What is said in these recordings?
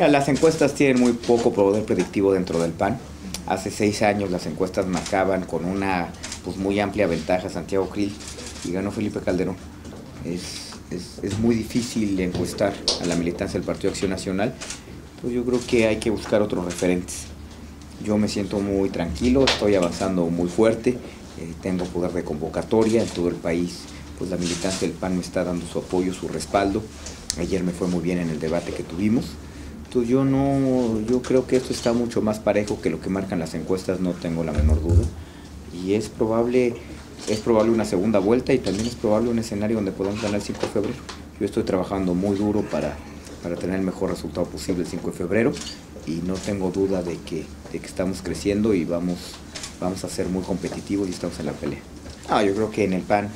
Mira, las encuestas tienen muy poco poder predictivo dentro del PAN. Hace 6 años las encuestas marcaban con una pues muy amplia ventaja a Santiago Krill y ganó Felipe Calderón. Es muy difícil encuestar a la militancia del Partido Acción Nacional, pues yo creo que hay que buscar otros referentes. Yo me siento muy tranquilo, estoy avanzando muy fuerte, tengo poder de convocatoria en todo el país, pues la militancia del PAN me está dando su apoyo, su respaldo. Ayer me fue muy bien en el debate que tuvimos. Entonces yo creo que esto está mucho más parejo que lo que marcan las encuestas, no tengo la menor duda. Y es probable una segunda vuelta y también es probable un escenario donde podamos ganar el 5 de febrero. Yo estoy trabajando muy duro para tener el mejor resultado posible el 5 de febrero y no tengo duda de que estamos creciendo y vamos a ser muy competitivos y estamos en la pelea. Yo creo que en el PAN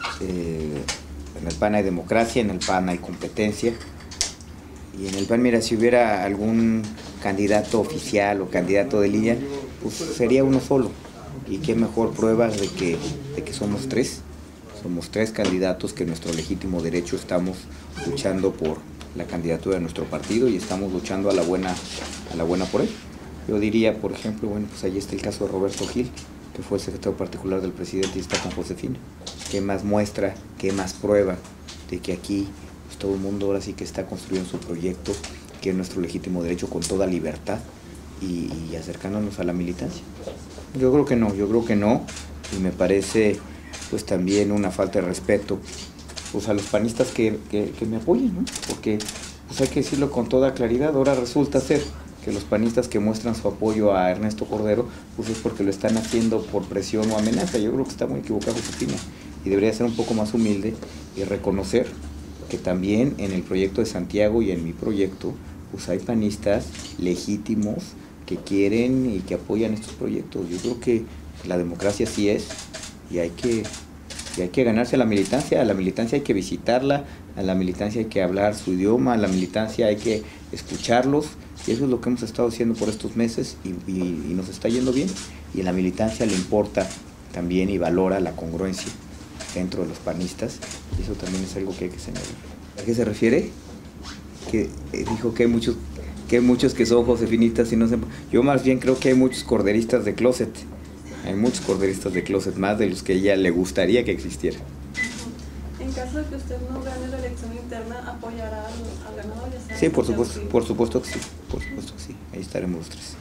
hay democracia, en el PAN hay competencia. Y en el PAN, mira, si hubiera algún candidato oficial o candidato de línea, pues sería uno solo. Y qué mejor prueba de que somos tres. Somos 3 candidatos que en nuestro legítimo derecho estamos luchando por la candidatura de nuestro partido y estamos luchando a la buena por él. Yo diría, por ejemplo, bueno, pues ahí está el caso de Roberto Gil, que fue el secretario particular del presidente y está con Josefina. ¿Qué más muestra, qué más prueba de que aquí pues, todo el mundo ahora sí que está construyendo su proyecto, que es nuestro legítimo derecho con toda libertad y acercándonos a la militancia? Yo creo que no, y me parece pues también una falta de respeto pues a los panistas que me apoyen, ¿no? Porque pues hay que decirlo con toda claridad, ahora resulta ser que los panistas que muestran su apoyo a Ernesto Cordero pues es porque lo están haciendo por presión o amenaza. Yo creo que está muy equivocado Josefina y debería ser un poco más humilde y reconocer que también en el proyecto de Santiago y en mi proyecto pues hay panistas legítimos que quieren y que apoyan estos proyectos. Yo creo que la democracia sí es y hay que ganarse a la militancia hay que visitarla, a la militancia hay que hablar su idioma, a la militancia hay que escucharlos y eso es lo que hemos estado haciendo por estos meses y nos está yendo bien y a la militancia le importa también y valora la congruencia dentro de los panistas y eso también es algo que hay que señalar. ¿A qué se refiere? Que dijo que hay muchos que son josefinistas y no sé. Yo más bien creo que hay muchos corderistas de closet. Hay muchos corderistas de closet, más de los que a ella le gustaría que existiera. En caso de que usted no gane la elección interna, ¿apoyará al ganador? Sí, por supuesto que sí. Ahí estaremos los 3.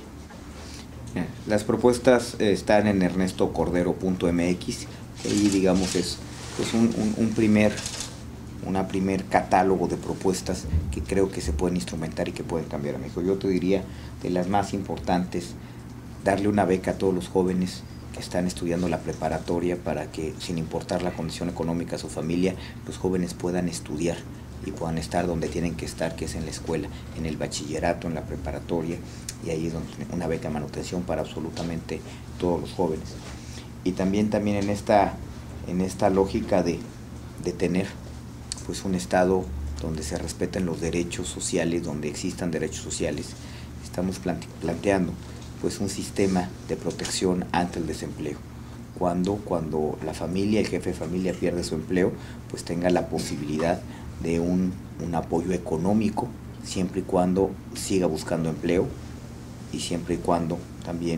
Las propuestas están en ernestocordero.mx. Ahí, digamos, es pues un primer catálogo de propuestas que creo que se pueden instrumentar y que pueden cambiar a México. Yo te diría de las más importantes, darle una beca a todos los jóvenes que están estudiando la preparatoria para que, sin importar la condición económica de su familia, los jóvenes puedan estudiar y puedan estar donde tienen que estar, que es en la escuela, en el bachillerato, en la preparatoria, y ahí es donde una beca de manutención para absolutamente todos los jóvenes. Y también en esta lógica de tener pues un estado donde se respeten los derechos sociales, donde existan derechos sociales, estamos planteando pues un sistema de protección ante el desempleo. Cuando la familia, el jefe de familia pierde su empleo, pues tenga la posibilidad de un apoyo económico, siempre y cuando siga buscando empleo y siempre y cuando también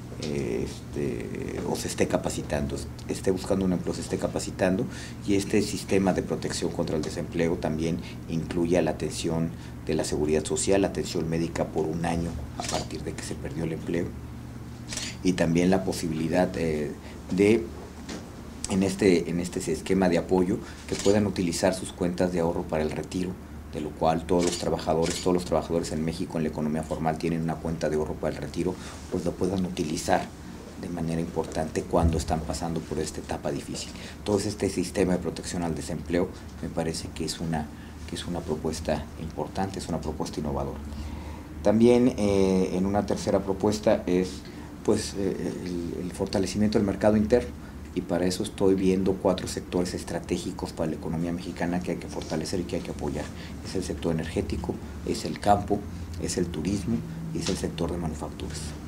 o se esté capacitando, esté buscando un empleo, se esté capacitando, y este sistema de protección contra el desempleo también incluye la atención de la seguridad social, la atención médica por 1 año a partir de que se perdió el empleo, y también la posibilidad en este esquema de apoyo que puedan utilizar sus cuentas de ahorro para el retiro, de lo cual todos los trabajadores en México en la economía formal tienen una cuenta de ahorro para el retiro, pues lo puedan utilizar de manera importante cuando están pasando por esta etapa difícil. Entonces este sistema de protección al desempleo me parece que es una propuesta importante, es una propuesta innovadora. También en una tercera propuesta es pues el fortalecimiento del mercado interno. Y para eso estoy viendo 4 sectores estratégicos para la economía mexicana que hay que fortalecer y que hay que apoyar. Es el sector energético, es el campo, es el turismo y es el sector de manufacturas.